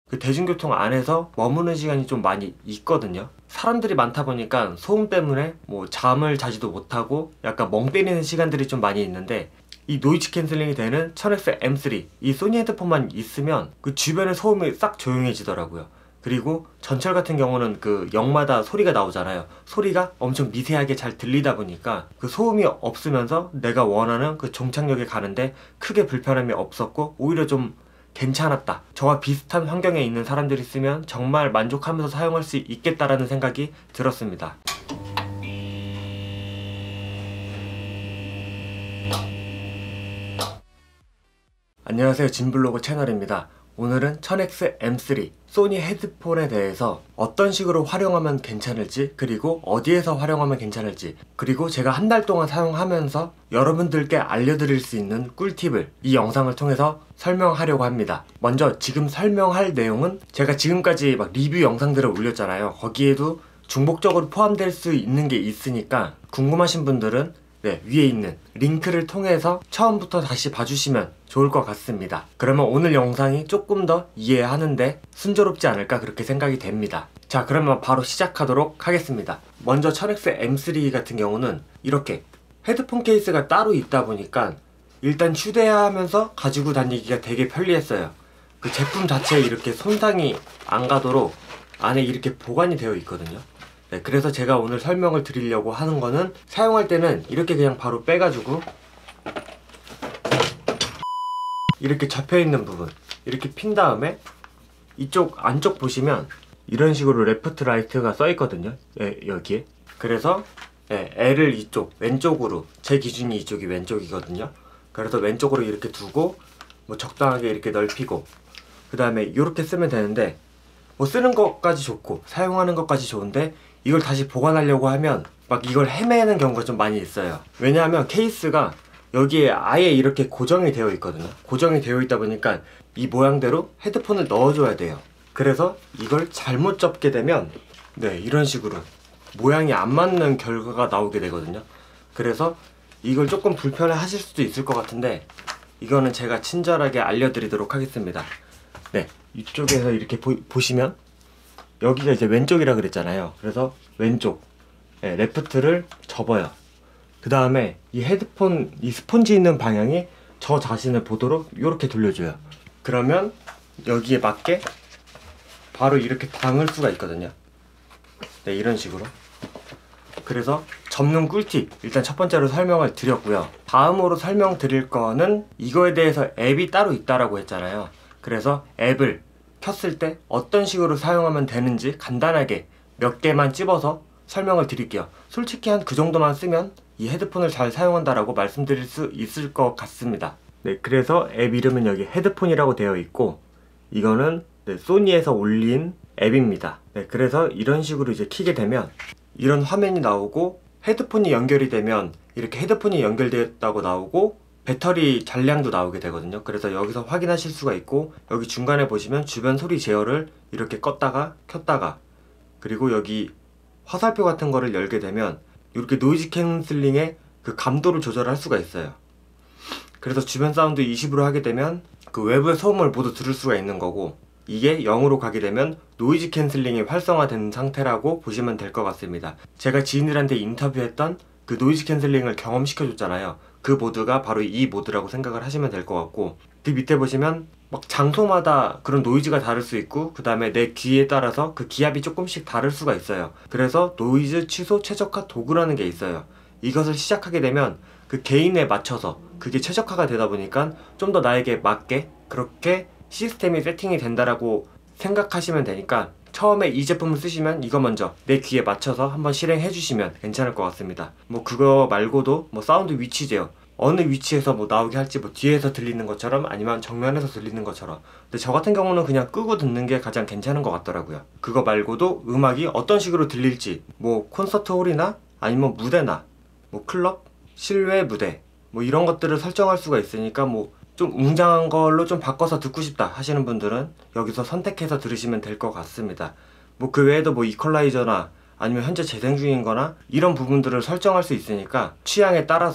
그 대중교통 안에서 머무는 시간이 좀 많이 있거든요. 사람들이 많다 보니까 소음 때문에 뭐 잠을 자지도 못하고 약간 멍 때리는 시간들이 좀 많이 있는데, 이 노이즈 캔슬링이 되는 1000X M3 이 소니 헤드폰만 있으면 그 주변의 소음이 싹 조용해지더라고요. 그리고 전철 같은 경우는 그 역마다 소리가 나오잖아요. 소리가 엄청 미세하게 잘 들리다 보니까 그 소음이 없으면서 내가 원하는 그 종착역에 가는데 크게 불편함이 없었고 오히려 좀 괜찮았다. 저와 비슷한 환경에 있는 사람들이 쓰면 정말 만족하면서 사용할 수 있겠다라는 생각이 들었습니다. 안녕하세요, 진블로그 채널입니다. 오늘은 1000X M3 소니 헤드폰에 대해서 어떤 식으로 활용하면 괜찮을지, 그리고 어디에서 활용하면 괜찮을지, 그리고 제가 한 달 동안 사용하면서 여러분들께 알려드릴 수 있는 꿀팁을 이 영상을 통해서 설명하려고 합니다. 먼저 지금 설명할 내용은 제가 지금까지 막 리뷰 영상들을 올렸잖아요. 거기에도 중복적으로 포함될 수 있는 게 있으니까 궁금하신 분들은 위에 있는 링크를 통해서 처음부터 다시 봐주시면 좋을 것 같습니다. 그러면 오늘 영상이 조금 더 이해하는데 순조롭지 않을까 그렇게 생각이 됩니다. 자, 그러면 바로 시작하도록 하겠습니다. 먼저 1000X M3 같은 경우는 이렇게 헤드폰 케이스가 따로 있다 보니까 일단 휴대하면서 가지고 다니기가 되게 편리했어요. 그 제품 자체에 이렇게 손상이 안 가도록 안에 이렇게 보관이 되어 있거든요. 그래서 제가 오늘 설명을 드리려고 하는 거는, 사용할 때는 이렇게 그냥 바로 빼가지고 이렇게 접혀있는 부분 이렇게 핀 다음에 이쪽 안쪽 보시면 이런 식으로 레프트 라이트가 써있거든요. 여기에. 그래서 L을 이쪽 왼쪽으로, 제 기준이 이쪽이 왼쪽이거든요. 그래서 왼쪽으로 이렇게 두고 뭐 적당하게 이렇게 넓히고, 그 다음에 이렇게 쓰면 되는데, 뭐 쓰는 것까지 좋고 사용하는 것까지 좋은데 이걸 다시 보관하려고 하면 막 이걸 헤매는 경우가 좀 많이 있어요. 왜냐하면 케이스가 여기에 아예 이렇게 고정이 되어 있거든요. 고정이 되어 있다 보니까 이 모양대로 헤드폰을 넣어줘야 돼요. 그래서 이걸 잘못 접게 되면 이런 식으로 모양이 안 맞는 결과가 나오게 되거든요. 그래서 이걸 조금 불편해 하실 수도 있을 것 같은데, 이거는 제가 친절하게 알려드리도록 하겠습니다. 이쪽에서 이렇게 보시면 여기가 이제 왼쪽이라 그랬잖아요. 그래서 왼쪽 레프트를 접어요. 그 다음에 이 헤드폰 이 스폰지 있는 방향이 저 자신을 보도록 이렇게 돌려줘요. 그러면 여기에 맞게 바로 이렇게 담을 수가 있거든요. 이런 식으로. 그래서 접는 꿀팁 일단 첫 번째로 설명을 드렸고요. 다음으로 설명드릴 거는 이거에 대해서 앱이 따로 있다라고 했잖아요. 그래서 앱을 켰을 때 어떤 식으로 사용하면 되는지 간단하게 몇 개만 찝어서 설명을 드릴게요. 솔직히 한 그 정도만 쓰면 이 헤드폰을 잘 사용한다라고 말씀드릴 수 있을 것 같습니다. 그래서 앱 이름은 여기 헤드폰이라고 되어 있고, 이거는 소니에서 올린 앱입니다. 그래서 이런 식으로 이제 키게 되면 이런 화면이 나오고, 헤드폰이 연결이 되면 이렇게 헤드폰이 연결되었다고 나오고 배터리 잔량도 나오게 되거든요. 그래서 여기서 확인하실 수가 있고, 여기 중간에 보시면 주변 소리 제어를 이렇게 껐다가 켰다가, 그리고 여기 화살표 같은 거를 열게 되면 이렇게 노이즈 캔슬링의 그 감도를 조절할 수가 있어요. 그래서 주변 사운드 20으로 하게 되면 그 외부의 소음을 모두 들을 수가 있는 거고, 이게 0으로 가게 되면 노이즈 캔슬링이 활성화된 상태라고 보시면 될 것 같습니다. 제가 지인들한테 인터뷰했던 그 노이즈 캔슬링을 경험시켜줬잖아요. 그 모드가 바로 이 모드라고 생각을 하시면 될 것 같고, 그 밑에 보시면 막 장소마다 그런 노이즈가 다를 수 있고, 그 다음에 내 귀에 따라서 그 기압이 조금씩 다를 수가 있어요. 그래서 노이즈 취소 최적화 도구라는 게 있어요. 이것을 시작하게 되면 그 개인에 맞춰서 그게 최적화가 되다 보니까 좀 더 나에게 맞게 그렇게 시스템이 세팅이 된다라고 생각하시면 되니까, 처음에 이 제품을 쓰시면 이거 먼저 내 귀에 맞춰서 한번 실행해 주시면 괜찮을 것 같습니다. 뭐 그거 말고도 뭐 사운드 위치 제어, 어느 위치에서 뭐 나오게 할지, 뭐 뒤에서 들리는 것처럼 아니면 정면에서 들리는 것처럼. 근데 저 같은 경우는 그냥 끄고 듣는 게 가장 괜찮은 것 같더라고요. 그거 말고도 음악이 어떤 식으로 들릴지, 뭐 콘서트 홀이나 아니면 무대나 뭐 클럽, 실외 무대 뭐 이런 것들을 설정할 수가 있으니까, 뭐 좀 웅장한 걸로 좀 바꿔서 듣고 싶다 하시는 분들은 여기서 선택해서 들으시면 될 것 같습니다. 뭐 그 외에도 뭐 이퀄라이저나 아니면 현재 재생 중인 거나 이런 부분들을 설정할 수 있으니까 취향에 따라서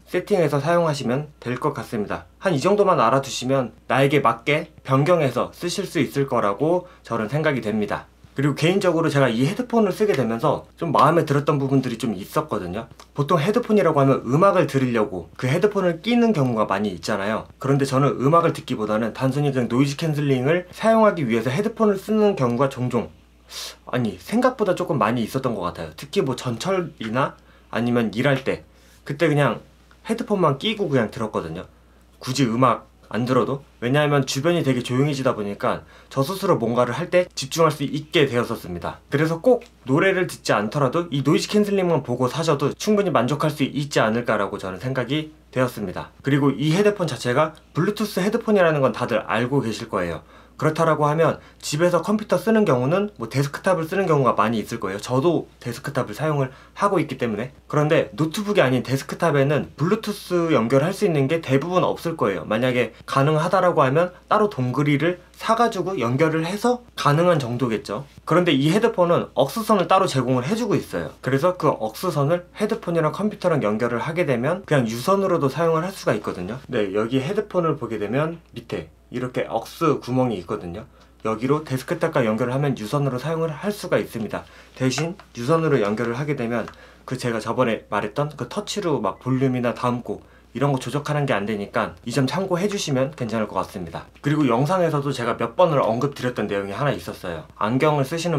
세팅해서 사용하시면 될 것 같습니다. 한 이 정도만 알아두시면 나에게 맞게 변경해서 쓰실 수 있을 거라고 저는 생각이 됩니다. 그리고 개인적으로 제가 이 헤드폰을 쓰게 되면서 좀 마음에 들었던 부분들이 좀 있었거든요. 보통 헤드폰이라고 하면 음악을 들으려고 그 헤드폰을 끼는 경우가 많이 있잖아요. 그런데 저는 음악을 듣기보다는 단순히 그냥 노이즈 캔슬링을 사용하기 위해서 헤드폰을 쓰는 경우가 종종, 아니 생각보다 조금 많이 있었던 것 같아요. 특히 뭐 전철이나 아니면 일할 때 그때 그냥 헤드폰만 끼고 그냥 들었거든요. 굳이 음악 안 들어도. 왜냐하면 주변이 되게 조용해지다 보니까 저 스스로 뭔가를 할 때 집중할 수 있게 되었었습니다. 그래서 꼭 노래를 듣지 않더라도 이 노이즈 캔슬링만 보고 사셔도 충분히 만족할 수 있지 않을까라고 저는 생각이 되었습니다. 그리고 이 헤드폰 자체가 블루투스 헤드폰이라는 건 다들 알고 계실 거예요. 그렇다라고 하면 집에서 컴퓨터 쓰는 경우는 뭐 데스크탑을 쓰는 경우가 많이 있을 거예요. 저도 데스크탑을 사용을 하고 있기 때문에. 그런데 노트북이 아닌 데스크탑에는 블루투스 연결할 수 있는 게 대부분 없을 거예요. 만약에 가능하다라고 하면 따로 동그리를 사가지고 연결을 해서 가능한 정도겠죠. 그런데 이 헤드폰은 억스선을 따로 제공을 해주고 있어요. 그래서 그 억스선을 헤드폰이랑 컴퓨터랑 연결을 하게 되면 그냥 유선으로도 사용을 할 수가 있거든요. 네, 여기 헤드폰을 보게 되면 밑에 이렇게 억스 구멍이 있거든요. 여기로 데스크탑과 연결을 하면 유선으로 사용을 할 수가 있습니다. 대신 유선으로 연결을 하게 되면 그 제가 저번에 말했던 그 터치로 막 볼륨이나 다음곡 이런 거 조작하는 게 안 되니까 이 점 참고해 주시면 괜찮을 것 같습니다. 그리고 영상에서도 제가 몇 번을 언급드렸던 내용이 하나 있었어요. 안경을 쓰시는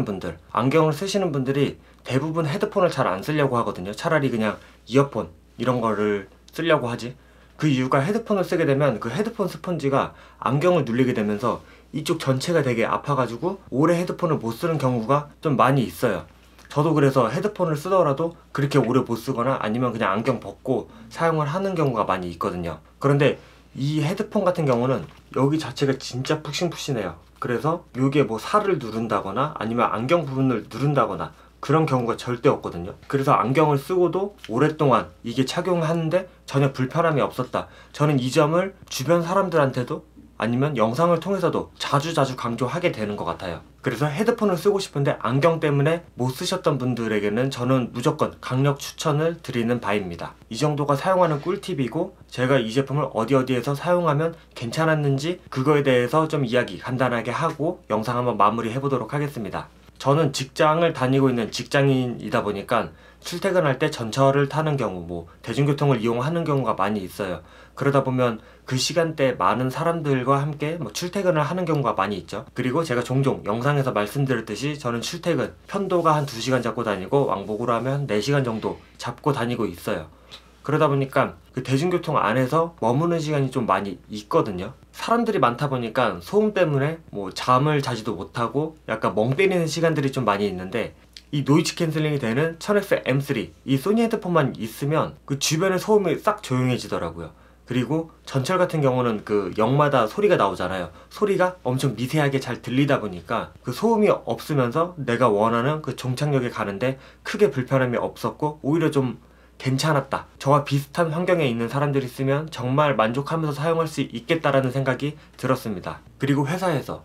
분들이 대부분 헤드폰을 잘 안 쓰려고 하거든요. 차라리 그냥 이어폰 이런 거를 쓰려고 하지. 그 이유가 헤드폰을 쓰게 되면 그 헤드폰 스펀지가 안경을 눌리게 되면서 이쪽 전체가 되게 아파가지고 오래 헤드폰을 못 쓰는 경우가 좀 많이 있어요. 저도 그래서 헤드폰을 쓰더라도 그렇게 오래 못 쓰거나 아니면 그냥 안경 벗고 사용을 하는 경우가 많이 있거든요. 그런데 이 헤드폰 같은 경우는 여기 자체가 진짜 푹신푹신해요. 그래서 이게 뭐 살을 누른다거나 아니면 안경 부분을 누른다거나 그런 경우가 절대 없거든요. 그래서 안경을 쓰고도 오랫동안 이게 착용하는데 전혀 불편함이 없었다. 저는 이 점을 주변 사람들한테도 아니면 영상을 통해서도 자주 강조하게 되는 것 같아요. 그래서 헤드폰을 쓰고 싶은데 안경 때문에 못 쓰셨던 분들에게는 저는 무조건 강력 추천을 드리는 바입니다. 이 정도가 사용하는 꿀팁이고 제가 이 제품을 어디에서 사용하면 괜찮았는지 그거에 대해서 좀 이야기 간단하게 하고 영상 한번 마무리 해보도록 하겠습니다. 저는 직장을 다니고 있는 직장인이다 보니까 출퇴근할 때 전철을 타는 경우, 뭐 대중교통을 이용하는 경우가 많이 있어요. 그러다 보면 그 시간대 많은 사람들과 함께 뭐 출퇴근을 하는 경우가 많이 있죠. 그리고 제가 종종 영상에서 말씀드렸듯이 저는 출퇴근 편도가 한 2시간 잡고 다니고 왕복으로 하면 4시간 정도 잡고 다니고 있어요. 그러다 보니까 그 대중교통 안에서 머무는 시간이 좀 많이 있거든요. 사람들이 많다 보니까 소음 때문에 뭐 잠을 자지도 못하고 약간 멍 때리는 시간들이 좀 많이 있는데 이 노이즈 캔슬링이 되는 1000X M3 이 소니 헤드폰만 있으면 그 주변의 소음이 싹 조용해지더라고요. 그리고 전철 같은 경우는 그 역마다 소리가 나오잖아요. 소리가 엄청 미세하게 잘 들리다 보니까 그 소음이 없으면서 내가 원하는 그 종착역에 가는데 크게 불편함이 없었고 오히려 좀 괜찮았다. 저와 비슷한 환경에 있는 사람들이 쓰면 정말 만족하면서 사용할 수 있겠다라는 생각이 들었습니다. 그리고 회사에서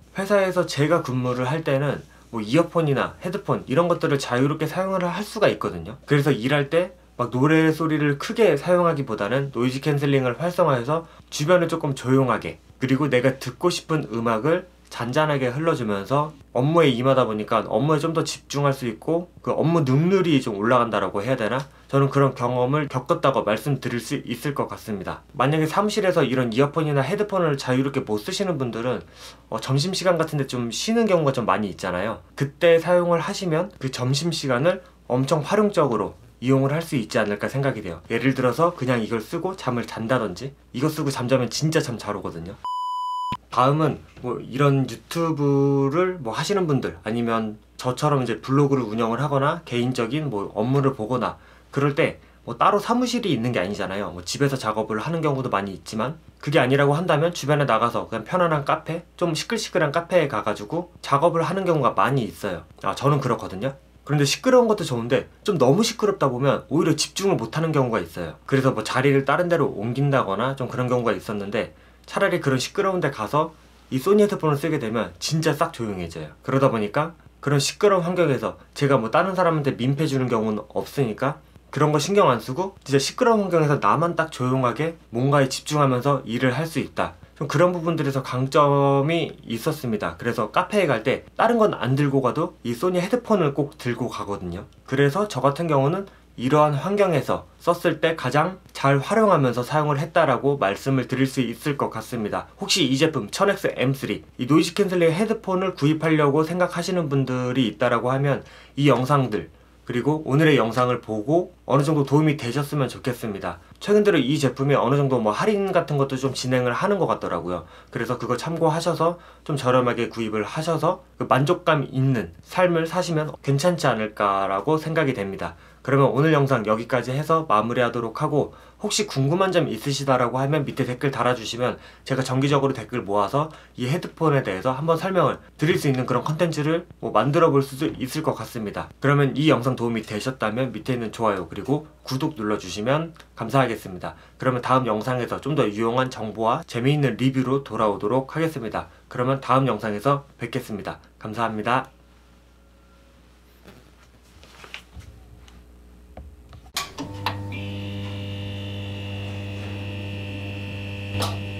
제가 근무를 할 때는 뭐 이어폰이나 헤드폰 이런 것들을 자유롭게 사용을 할 수가 있거든요. 그래서 일할 때 막 노래 소리를 크게 사용하기보다는 노이즈 캔슬링을 활성화해서 주변을 조금 조용하게, 그리고 내가 듣고 싶은 음악을 잔잔하게 흘러주면서 업무에 임하다 보니까 업무에 좀 더 집중할 수 있고 그 업무 능률이 좀 올라간다라고 해야 되나? 저는 그런 경험을 겪었다고 말씀드릴 수 있을 것 같습니다. 만약에 사무실에서 이런 이어폰이나 헤드폰을 자유롭게 못 쓰시는 분들은 점심시간 같은데 좀 쉬는 경우가 좀 많이 있잖아요. 그때 사용을 하시면 그 점심시간을 엄청 활용적으로 이용을 할 수 있지 않을까 생각이 돼요. 예를 들어서 그냥 이걸 쓰고 잠을 잔다든지, 이거 쓰고 잠자면 진짜 잠 잘 오거든요. 다음은 뭐 이런 유튜브를 뭐 하시는 분들, 아니면 저처럼 이제 블로그를 운영을 하거나 개인적인 뭐 업무를 보거나 그럴 때 뭐 따로 사무실이 있는 게 아니잖아요. 뭐 집에서 작업을 하는 경우도 많이 있지만 그게 아니라고 한다면 주변에 나가서 그냥 편안한 카페, 좀 시끌시끌한 카페에 가가지고 작업을 하는 경우가 많이 있어요. 저는 그렇거든요. 그런데 시끄러운 것도 좋은데 좀 너무 시끄럽다 보면 오히려 집중을 못하는 경우가 있어요. 그래서 뭐 자리를 다른 데로 옮긴다거나 좀 그런 경우가 있었는데 차라리 그런 시끄러운 데 가서 이 소니 헤드폰을 쓰게 되면 진짜 싹 조용해져요. 그러다 보니까 그런 시끄러운 환경에서 제가 뭐 다른 사람한테 민폐 주는 경우는 없으니까 그런 거 신경 안 쓰고 진짜 시끄러운 환경에서 나만 딱 조용하게 뭔가에 집중하면서 일을 할 수 있다. 좀 그런 부분들에서 강점이 있었습니다. 그래서 카페에 갈 때 다른 건 안 들고 가도 이 소니 헤드폰을 꼭 들고 가거든요. 그래서 저 같은 경우는 이러한 환경에서 썼을 때 가장 잘 활용하면서 사용을 했다라고 말씀을 드릴 수 있을 것 같습니다. 혹시 이 제품 1000X M3 이 노이즈 캔슬링 헤드폰을 구입하려고 생각하시는 분들이 있다라고 하면 이 영상들 그리고 오늘의 영상을 보고 어느 정도 도움이 되셨으면 좋겠습니다. 최근 들어 이 제품이 어느 정도 뭐 할인 같은 것도 좀 진행을 하는 것 같더라고요. 그래서 그거 참고하셔서 좀 저렴하게 구입을 하셔서 그 만족감 있는 삶을 사시면 괜찮지 않을까라고 생각이 됩니다. 그러면 오늘 영상 여기까지 해서 마무리하도록 하고, 혹시 궁금한 점 있으시다라고 하면 밑에 댓글 달아주시면 제가 정기적으로 댓글 모아서 이 헤드폰에 대해서 한번 설명을 드릴 수 있는 그런 컨텐츠를 만들어 볼 수도 있을 것 같습니다. 그러면 이 영상 도움이 되셨다면 밑에 있는 좋아요 그리고 구독 눌러주시면 감사하겠습니다. 그러면 다음 영상에서 좀 더 유용한 정보와 재미있는 리뷰로 돌아오도록 하겠습니다. 그러면 다음 영상에서 뵙겠습니다. 감사합니다. you